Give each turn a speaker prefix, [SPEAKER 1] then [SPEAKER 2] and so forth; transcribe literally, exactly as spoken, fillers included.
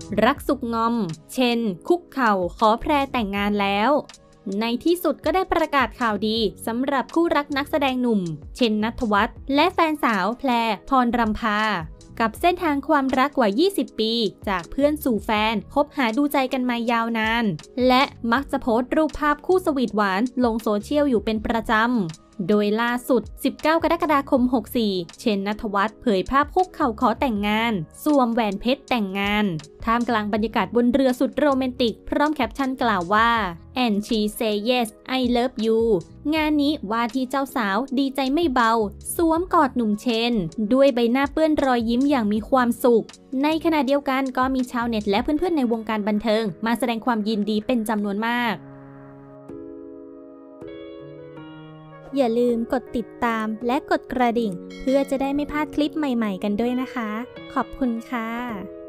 [SPEAKER 1] รักสุกงอมเชนคุกเข่าขอแพรแต่งงานแล้วในที่สุดก็ได้ประกาศข่าวดีสำหรับคู่รักนักแสดงหนุ่มเชนณัฐวัฒน์และแฟนสาวแพรพรรำพากับเส้นทางความรักกว่ายี่สิบปีจากเพื่อนสู่แฟนคบหาดูใจกันมายาวนานและมักจะโพสต์รูปภาพคู่สวีทหวานลงโซเชียลอยู่เป็นประจำโดยล่าสุดสิบเก้ากรกฎาคมหกสี่เชนณัฐวัฒน์เผยภาพคุกเข่าขอแต่งงานสวมแหวนเพชรแต่งงานท่ามกลางบรรยากาศบนเรือสุดโรแมนติกพร้อมแคปชั่นกล่าวว่า and she say yes I love you งานนี้ว่าที่เจ้าสาวดีใจไม่เบาสวมกอดหนุ่มเชนด้วยใบหน้าเปื้อนรอยยิ้มอย่างมีความสุขในขณะเดียวกันก็มีชาวเน็ตและเพื่อนๆในวงการบันเทิงมาแสดงความยินดีเป็นจำนวนมากอย่าลืมกดติดตามและกดกระดิ่งเพื่อจะได้ไม่พลาดคลิปใหม่ๆกันด้วยนะคะขอบคุณค่ะ